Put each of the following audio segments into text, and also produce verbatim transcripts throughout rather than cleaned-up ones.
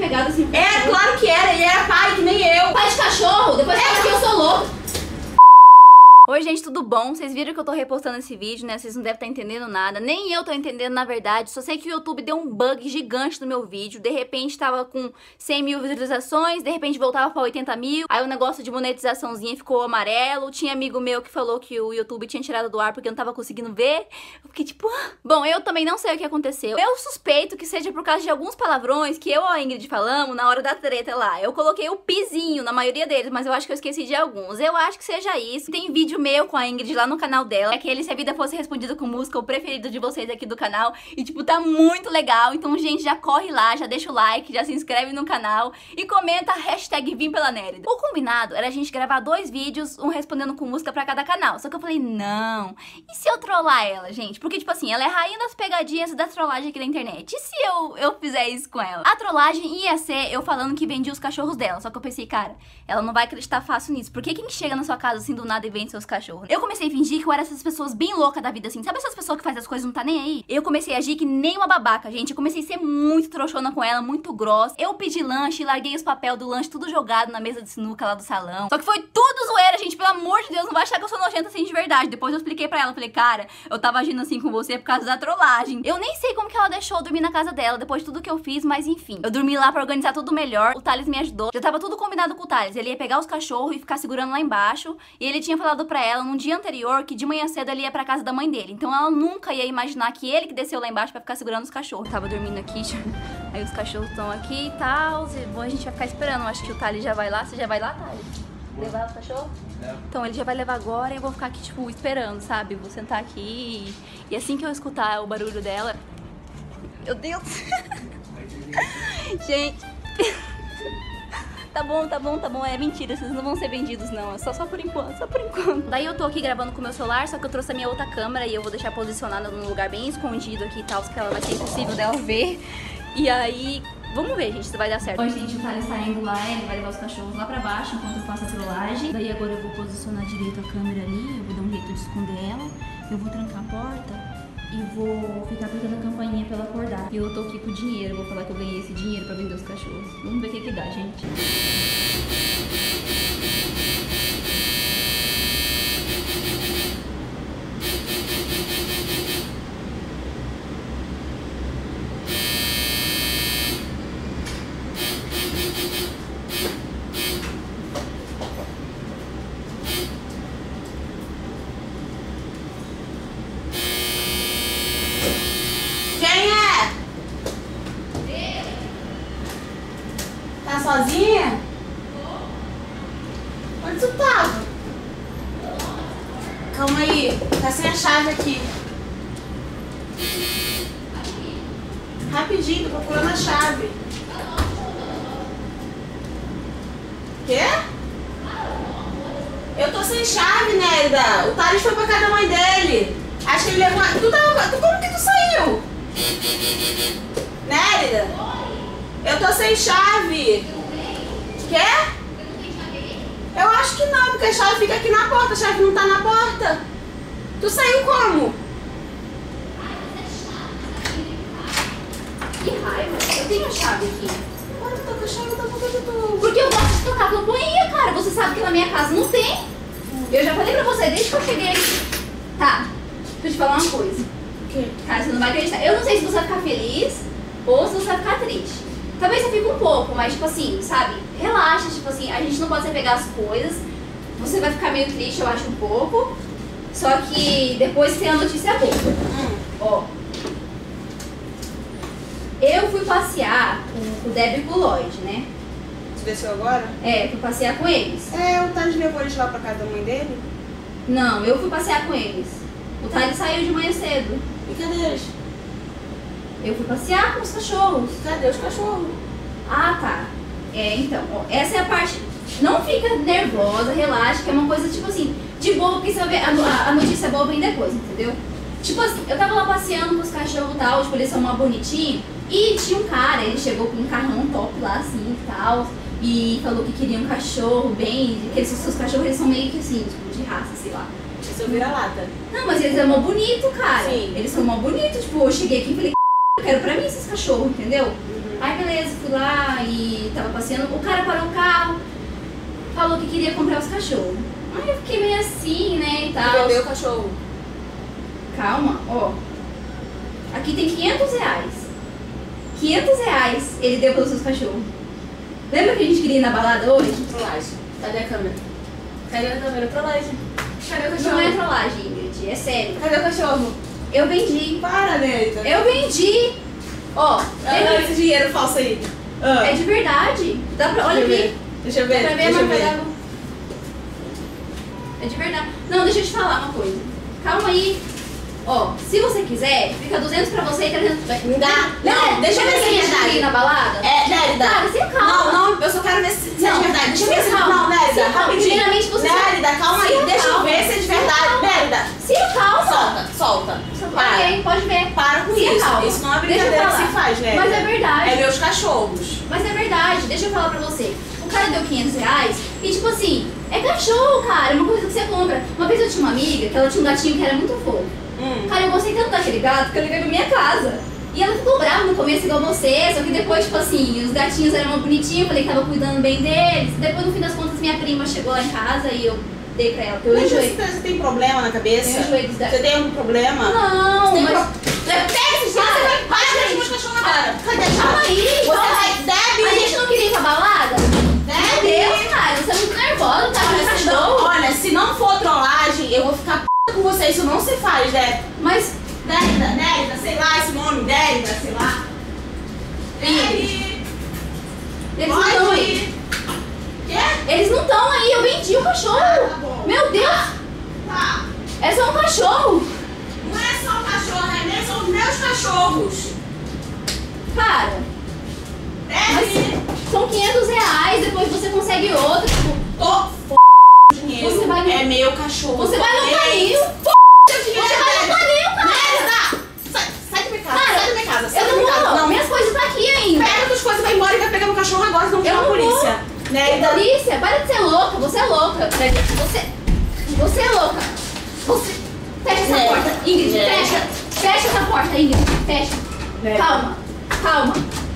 apegado assim. Era, claro que era, ele era pai, que nem eu. Pai de cachorro, depois É. fala que eu sou louco. Oi gente, tudo bom? Vocês viram que eu tô repostando esse vídeo, né? Vocês não devem estar entendendo nada. Nem eu tô entendendo, na verdade. Só sei que o YouTube deu um bug gigante no meu vídeo. De repente tava com cem mil visualizações, de repente voltava pra oitenta mil. Aí o negócio de monetizaçãozinha ficou amarelo. Tinha amigo meu que falou que o YouTube tinha tirado do ar porque eu não tava conseguindo ver. Eu fiquei tipo... Ah. Bom, eu também não sei o que aconteceu. Eu suspeito que seja por causa de alguns palavrões que eu e a Ingrid falamos na hora da treta lá. Eu coloquei o pizinho na maioria deles, mas eu acho que eu esqueci de alguns. Eu acho que seja isso. Tem vídeo meu com a Ingrid lá no canal dela, aquele Se a Vida Fosse Respondida com Música, o preferido de vocês aqui do canal, e tipo, tá muito legal, então gente, já corre lá, já deixa o like, já se inscreve no canal e comenta a hashtag Vim Pela Nérida. O combinado era a gente gravar dois vídeos, um respondendo com música pra cada canal, só que eu falei, não, e se eu trollar ela, gente? Porque tipo assim, ela é a rainha das pegadinhas e da trollagem aqui na internet, e se eu, eu fizer isso com ela? A trollagem ia ser eu falando que vendia os cachorros dela, só que eu pensei, cara, ela não vai acreditar fácil nisso, porque quem chega na sua casa assim do nada e vende seus cachorros? Eu comecei a fingir que eu era essas pessoas bem loucas da vida, assim. Sabe essas pessoas que fazem as coisas e não tá nem aí? Eu comecei a agir que nem uma babaca, gente. Eu comecei a ser muito trouxona com ela, muito grossa. Eu pedi lanche, larguei os papéis do lanche tudo jogado na mesa de sinuca lá do salão. Só que foi tudo zoeira, gente. Pelo amor de Deus, não vai achar que eu sou nojenta assim de verdade. Depois eu expliquei pra ela. Falei, cara, eu tava agindo assim com você por causa da trollagem. Eu nem sei como que ela deixou eu dormir na casa dela depois de tudo que eu fiz, mas enfim. Eu dormi lá pra organizar tudo melhor. O Thales me ajudou. Já tava tudo combinado com o Thales. Ele ia pegar os cachorros e ficar segurando lá embaixo. E ele tinha falado pra ela num dia anterior que de manhã cedo ele ia pra casa da mãe dele. Então ela nunca ia imaginar que ele que desceu lá embaixo pra ficar segurando os cachorros. Eu tava dormindo aqui, já... aí os cachorros estão aqui e tal. E bom, a gente vai ficar esperando. Acho que o Thales já vai lá. Você já vai lá, Thales? Levar os cachorros? É. Então ele já vai levar agora e eu vou ficar aqui, tipo, esperando, sabe? Vou sentar aqui e, e assim que eu escutar o barulho dela... Meu Deus! Gente... Tá bom, tá bom, tá bom, é mentira, vocês não vão ser vendidos não, é só, só por enquanto, só por enquanto. Daí eu tô aqui gravando com o meu celular, só que eu trouxe a minha outra câmera e eu vou deixar posicionada num lugar bem escondido aqui e tal, que ela vai ser impossível dela ver. E aí, vamos ver, gente, se vai dar certo. Bom, gente, o Thales tá indo lá, ele vai levar os cachorros lá pra baixo enquanto eu faço a trollagem. Daí agora eu vou posicionar direito a câmera ali, eu vou dar um jeito de esconder ela, eu vou trancar a porta e vou ficar apertando a campainha pra ela acordar. E eu tô aqui com o dinheiro, vou falar que eu ganhei esse dinheiro pra vender os cachorros. Vamos ver o que que dá, gente. Sozinha? Onde tu tava? Calma aí, tá sem a chave aqui. Rapidinho, tô procurando a chave. Quê? Eu tô sem chave, Nérida. O Thales foi pra casa da mãe dele. Acho que ele levou... Tu tava... Tu, como que tu saiu? Nérida? Eu tô sem chave. Quer? Eu acho que não, porque a chave fica aqui na porta, a chave não tá na porta. Tu saiu como? Que raiva, eu tenho a chave aqui. Agora tu tá com a chave da boca de tu. Porque eu gosto de tocar campainha, cara. Você sabe que na minha casa não tem. Eu já falei pra você desde que eu cheguei aqui. Tá, deixa eu te falar uma coisa. O quê? Cara, você não vai acreditar. Eu não sei se você vai ficar feliz ou se você vai ficar triste. Talvez você fique um pouco, mas tipo assim, sabe? Relaxa, tipo assim, a gente não pode se pegar as coisas. Você vai ficar meio triste, eu acho, um pouco. Só que depois tem a notícia boa. Hum. Ó. Eu fui passear com o Deb e com o Lloyd, né? Você desceu agora? É, fui passear com eles. É, o Thales levou eles lá pra casa da mãe dele? Não, eu fui passear com eles. O Thales saiu de manhã cedo. E cadê eles? Eu fui passear com os cachorros. Cadê os cachorros? Ah, tá. É, então, ó, essa é a parte... Não fica nervosa, relaxa, que é uma coisa, tipo assim, de boa, porque você vai ver, a, a notícia boa vem depois, entendeu? Tipo assim, eu tava lá passeando com os cachorros e tal, tipo, eles são mó bonitinhos, e tinha um cara, ele chegou com um carrão top lá, assim, e tal, e falou que queria um cachorro bem, que esses seus cachorros, eles são meio que assim, tipo, de raça, sei lá. Esse é o vira-lata. Não, mas eles são mó bonito, cara. Sim. Eles são mó bonito, tipo, eu cheguei aqui e falei, eu quero pra mim esses cachorros, entendeu? Uhum. Aí beleza, fui lá e tava passeando. O cara parou o carro, falou que queria comprar os cachorros. Aí eu fiquei meio assim, né, e tal. Vendeu o cachorro. Calma, ó. Aqui tem quinhentos reais. quinhentos reais ele deu pelos seus cachorros. Lembra que a gente queria ir na balada hoje? Trollagem. Cadê a câmera? Cadê a câmera? Trollagem. Cadê o cachorro? Não é trollagem, Ingrid, é sério. Cadê o cachorro? Eu vendi. Para, Nélida. Eu vendi. Ó, Olha esse dinheiro falso aí. Ah. é de verdade. Dá pra, olha Deixa eu aqui. ver. Deixa eu ver. Dá pra ver a Deixa eu marca ver. d'água. É de verdade. Não, deixa eu te falar uma coisa. Calma aí. Ó, se você quiser, fica duzentos pra você e trezentos pra... Me dá. Não, deixa eu ver se é verdade. Ir na balada? É, Nélida. Cara, você calma. Não, não, eu só quero ver se, se é de Não, verdade. Deixa eu ver se... calma. Não, Nélida, Se calma. rapidinho. Primeiramente você... Nélida, calma Se aí. Deixa eu calma. ver se é de Se verdade. calma. Nélida. Se calma. Solta, solta. Para. Ok, pode ver. Para com Se isso. calma. Isso não é Deixa eu brincadeira que falar. se faz, Nélida. Mas é verdade. É meus cachorros. Mas é verdade, deixa eu falar pra você. O cara deu quinhentos reais e tipo assim, é cachorro, cara, é uma coisa que você compra. Uma vez eu tinha uma amiga que ela tinha um gatinho que era muito fofo. Hum. Cara, eu gostei tanto daquele gato que eu levei pra minha casa. E ela ficou brava no começo igual você, só que depois, tipo assim, os gatinhos eram bonitinhos, falei que tava cuidando bem deles. Depois, no fim das contas, minha prima chegou lá em casa e eu dei pra ela, porque eu Mas enjoei. você, você tem problema na cabeça? Eu enjoei dos gatos. Você tem algum problema? Não, Você tem mas... pro- Pega esses dias, você vai para de meus cachorros agora. Cadê a Calma chave? aí, Você calma. vai... Deb! A gente não queria ir pra balada? Meu Deus, cara, você é muito nervosa, tá com Olha, se não, cachorro. olha, se não for trollagem, eu vou ficar p com você. Isso não se faz, Deb. Mas, Nélida, Nélida, sei lá esse nome, Nélida, sei lá. Deb! eles não estão aí. Quê? Eles não estão aí, eu vendi o cachorro. Tá bom. Meu Deus, Tá. é só um cachorro. Não é só o cachorro, é nem são os meus cachorros. Cara, Deb! são quinhentos reais, depois você consegue outro. Tipo, Tô f dinheiro. Você vai no- É meu cachorro. você vai no Ei, canil. Seu dinheiro, Você vai no Deb. canil, cara. Nélida! Sai, sai da minha casa, Cara, sai da minha casa, sai Eu da não minha casa. vou, Não, minhas coisas tá aqui ainda. pega tuas coisas, vai embora e vai pegar meu cachorro agora, senão Eu chama a não polícia. vou. Nélida. Polícia, para de ser louca, você é louca. Você, você é louca. Você, fecha essa É. porta, Ingrid, É. fecha. Fecha essa porta, Ingrid, fecha. É. Calma, calma,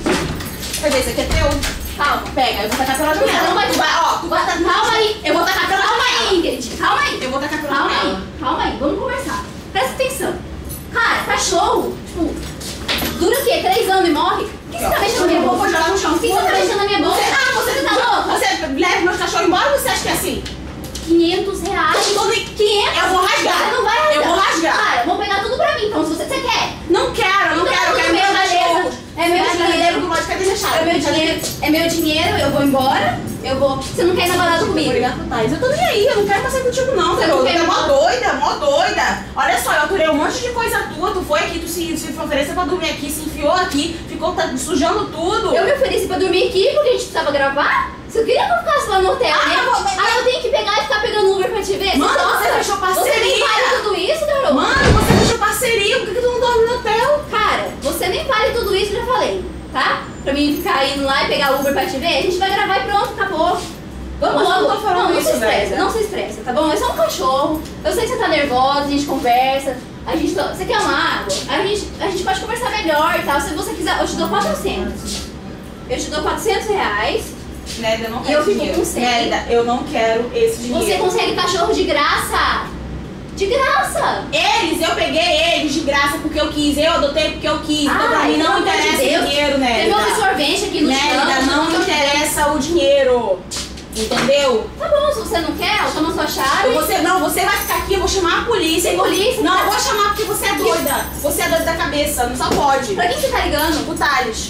Cadê? Esse aqui é teu? calma. Pega, eu vou tacar pela Você janela. não vai- Tu vai, ó, tu vai tacar. Calma aí. Eu vou tacar pela Calma janela. aí, Ingrid, calma aí. Eu vou tacar pela Calma janela. aí, calma aí, vamos conversar. Presta atenção. Cara, cachorro, tipo, dura o quê? Três anos e morre? Por que você tá mexendo na minha Eu boca? vou jogar no chão. Por que você tá mexendo na minha boca? Você, ah, você, Você tá louca? Você leva meus cachorros embora ou você acha que é assim? quinhentos reais. Eu tô nem- quinhentos? Eu vou rasgar. Você não vai rasgar. Eu vou rasgar. Cara, vou pegar tudo pra mim, então, se você, você quer. Não quero, eu não Então, quero, eu tudo quero bem, meus beleza. cachorros. É meu Vai, dinheiro. do lado, cadê a chave? É meu dinheiro, é meu dinheiro, eu vou embora, eu vou... Você não quer ir na balada Eu vou comigo? ligar pro Thais. Eu tô nem aí, eu não quero mais sair contigo não, Você garoto. não Tu quer é mó mais? doida, mó doida. Olha só, eu aturei um monte de coisa tua, tu foi aqui, tu se, se ofereceu pra dormir aqui, se enfiou aqui, ficou tá, sujando tudo. Eu me ofereci pra dormir aqui porque a gente precisava gravar. Você queria que eu ficasse lá no hotel, Ah, né? eu vou- mas- Aí eu tenho que pegar e ficar pegando Uber pra te ver? Mano, gosta? você fechou Você nem parceria. vale tudo isso, garoto? Mano, você fechou parceria, por que, que tu não dorme no hotel? Cara, você nem vale tudo isso, já falei, tá? Pra mim ficar indo lá e pegar Uber pra te ver, a gente vai gravar e pronto, acabou. Vamos Mas eu logo. não tô falando não, não isso, se estressa, velho. não se estressa, tá bom? É só um cachorro. Eu sei que você tá nervosa, a gente conversa. A gente, to- você quer uma água? A gente, a gente pode conversar melhor e tal. Se você quiser, eu te dou quatrocentos. Eu te dou quatrocentos reais. Nélida, eu não E quero eu fico dinheiro. com cem. Nélida, eu não quero esse dinheiro. Você consegue cachorro de graça. De graça. Eles, eu peguei eles de graça porque eu quis, eu adotei porque eu quis. Então pra Ai, mim não pelo amor de interessa Deus. o dinheiro, Teve um Nélida. absorvente aqui no Nélida, chão. não interessa o dinheiro. Entendeu? Tá bom, se você não quer, toma sua chave. Você, não, você vai ficar aqui, eu vou chamar a polícia. Tem polícia? Não, eu vou chamar porque você é doida. Você é doida da cabeça, não só pode. Pra quem você tá ligando? O Thales.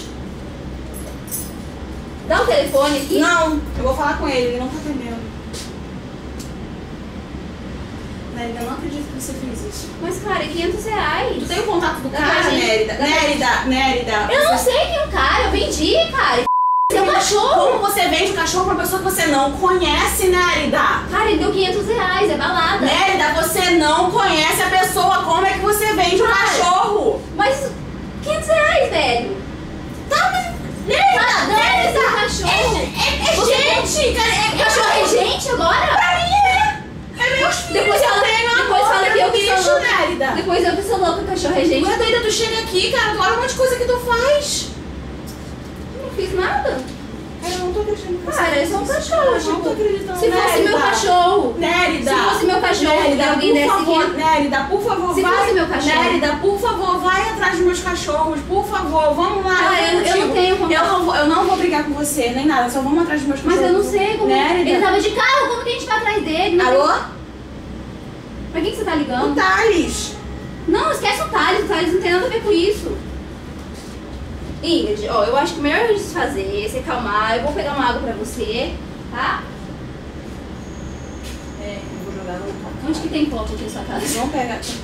Dá o telefone aqui. Não, eu vou falar com ele, ele não tá atendendo. Nélida, eu não acredito que você fez isso. Mas, cara, é quinhentos reais. Tu tem o contato do Dá cara, pra gente- Nélida? dá pra Nélida, Nélida. Eu não sei quem é o cara, eu vendi, cara. Seu cachorro. Como você vende o cachorro pra uma pessoa que você não conhece, Nélida? Cara, ele deu quinhentos reais, é balada. Nélida, você não conhece a pessoa. Como é que você vende o Cara. cachorro? Mas quinhentos reais, velho. Tá, mas... Nélida, Tá, não é esse cachorro. É, é, é Você- gente, cara. É, O cachorro é gente agora? Pra mim é. É meus filhos. Depois eu fala, tenho depois amor fala que eu pelo que sou bicho, louca. Nélida. Depois eu que sou louca, o cachorro é gente. Ué, doida, tu chega aqui, cara, tu olha um monte de coisa que tu faz. fiz nada. Cara, eu não tô acreditando. Cara, é só um cachorro, tipo, não tô acreditando. se fosse Nérida. meu cachorro, Nérida. se fosse meu cachorro, Nérida, alguém por desse favor, aqui. Nérida, por favor, Se vai. fosse meu cachorro. Nérida, por favor, vai atrás dos meus cachorros, por favor, vamos lá. Cara, eu- eu contigo. não tenho como- Eu não, vou, eu não vou brigar com você, nem nada, só vamos atrás dos meus Mas cachorros. eu não sei como. Nérida. Ele tava de carro, como que a gente vai atrás dele? Não Alô? sei- Pra quem que você tá O ligando? Thales. Não, esquece o Thales, o Thales não tem nada a ver com isso. Ingrid, ó, eu acho que o melhor a gente fazer é se acalmar. Eu vou pegar uma água pra você, tá? É, eu vou jogar no copo. Onde que tem copo aqui na sua casa? Vamos pegar aqui.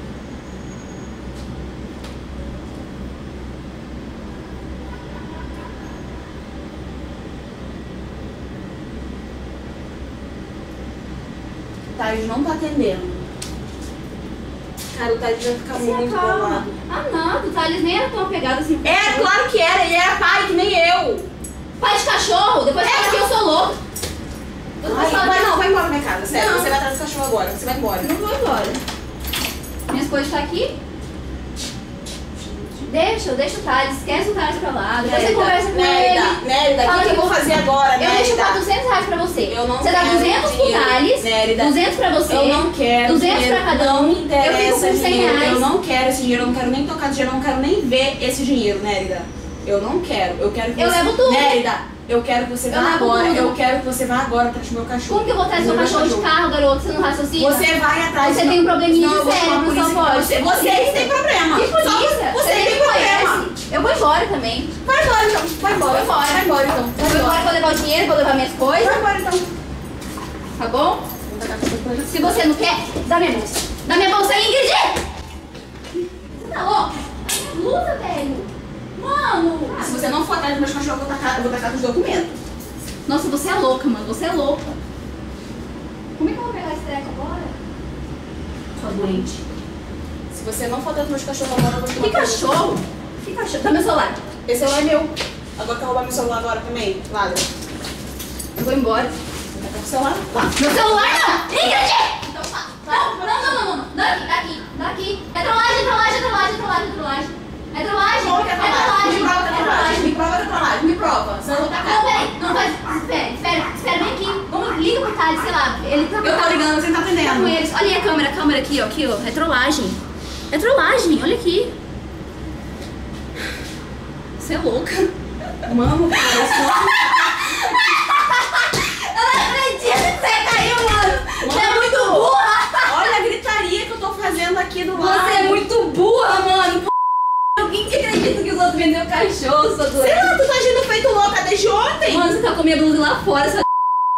Thales não tá atendendo. Cara, o Thales vai ficar Se muito acalma. bolado. Ah, não, o Thales nem era tão apegado assim. com Era, cachorro. claro que era, ele era pai, que nem eu. Pai de cachorro, depois fala que eu sou louca. Depois Ai, fala vai, que não, vai embora da minha casa, sério. Não. Você vai atrás do cachorro agora, você vai embora. eu não vou embora. Minhas coisas tá aqui. Deixa, deixa o Thales, esquece o Thales pra lá. Depois você conversa com Nérida, ele. Nérida, o Fala que, que que eu vou eu- fazer agora, Eu deixo Nérida? quatrocentos reais pra você. Eu não você dá quero duzentos pro dinheiro, Thales, Nérida. duzentos pra você. Eu não quero duzentos dinheiro, pra cada um. não me interessa Eu fico com cem dinheiro, reais. eu não quero esse dinheiro, eu não quero nem tocar dinheiro, eu não quero nem ver esse dinheiro, Nérida. Eu não quero, eu quero que Eu você... levo tudo. Nérida, eu quero que você Eu vá levo agora, tudo. eu quero que você vá agora atrás do meu cachorro. Como que eu vou trazer seu Do meu cachorro de carro, garoto? Você não raciocina? Você vai atrás. Você senão- tem um probleminha senão eu vou sério, chamar a não só polícia. pode. Você, você que tem problema. Que polícia? Só Você nem tem me problema. conhece. Eu vou embora também. Vai embora então, vai embora. Vai embora. Vai embora então. Eu vou embora, vou levar o dinheiro, vou levar minhas coisas. Vai embora então. Tá bom? Vou tacar essa coisa. Se você não quer, dá minha bolsa. Dá minha bolsa aí, Ingrid! Você tá louca? Luta, velho. Mano! Se você não for atrás dos meus cachorros, eu vou tacar, eu vou tacar com os documentos. Nossa, você é louca, mano. Você é louca. Como é que eu vou pegar esse treco agora? Sua doente. Se você não for atrás dos meus cachorros agora, eu vou te Que matar. cachorro? Que cachorro? Dá meu celular. Esse celular é meu. Agora quer roubar meu celular agora também? Ladra. Eu vou embora. Vou tacar com o celular. Lá. Meu celular não! Ingrid! Então tá. Não, não, não, não, não. Daqui, daqui, daqui. É trollagem, é trollagem, é trollagem, é trollagem, é trollagem. É trollagem, Como que é é trollagem? trollagem, Me prova que é é trollagem. trollagem. Me prova que é trollagem. Me prova. Senão eu vou tacar. Não, peraí, não faz. Espera, espera, espera, vem aqui. Vamos, liga pro Thales, sei lá. Ele tá, Eu tô ligando, você não tá tá com atendendo. eles. Olha aí a câmera, a câmera aqui, ó. Aqui, ó. É trollagem. É trollagem, olha aqui. Você é louca. Mano, parece uma... Eu não acredito que você caiu, mano. Você é muito burra. Olha a gritaria que eu tô fazendo aqui do lado. Você é muito burra, mano. P***. Alguém que acredita que os outros vendeu cachorro, sua doente? Sei lá, tu tá agindo feito louca desde ontem. Mano, você tá com a minha blusa lá fora, sua...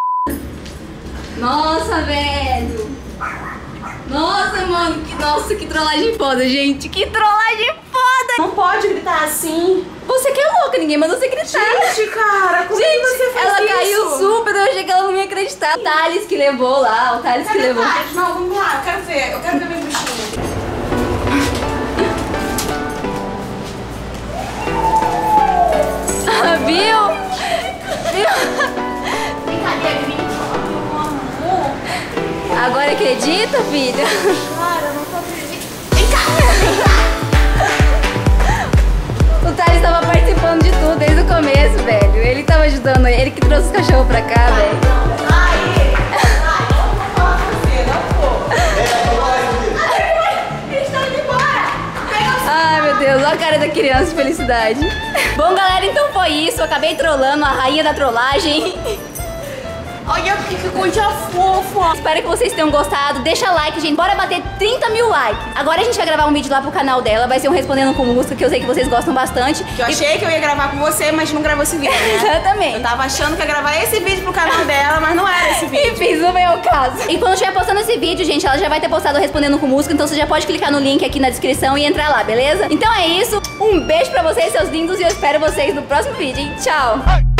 Nossa, velho. Nossa, mano. Que, nossa, que trollagem foda, gente. Que trollagem foda. Não pode gritar assim. Você que é louca, ninguém mandou você gritar. Gente, cara, como Gente, que você faz ela isso? caiu super, eu achei que ela não ia acreditar. O Thales que levou lá, o Thales que Cadê levou. o Thales? Não, vamos lá, eu quero ver. Eu quero ver meus bichinhos. Ah, viu? Viu? Brincadeira, menino. Agora acredita, filha? Cara, eu não tô acreditando. O Thales tava participando de tudo desde o começo, velho. Ele tava ajudando, ele que trouxe os cachorros pra cá, velho. Aí, aí, eu não vou falar com você, não vou. Eles estão indo embora. Pega o Ai, meu Deus, olha a cara da criança de felicidade. Bom, galera, então foi isso. Eu acabei trollando a rainha da trollagem. Olha que coisa fofa. Espero que vocês tenham gostado. Deixa like, gente. Bora bater trinta mil likes. Agora a gente vai gravar um vídeo lá pro canal dela. Vai ser um Respondendo com Música, que eu sei que vocês gostam bastante. Eu achei que eu ia gravar com você, mas não gravou esse vídeo, né? Exatamente. Eu tava achando que ia gravar esse vídeo pro canal dela, mas não era esse vídeo. Enfim, não vem ao caso. E quando eu estiver postando esse vídeo, gente, ela já vai ter postado Respondendo com Música, então você já pode clicar no link aqui na descrição e entrar lá, beleza? Então é isso. Um beijo pra vocês, seus lindos, e eu espero vocês no próximo vídeo, hein? Tchau!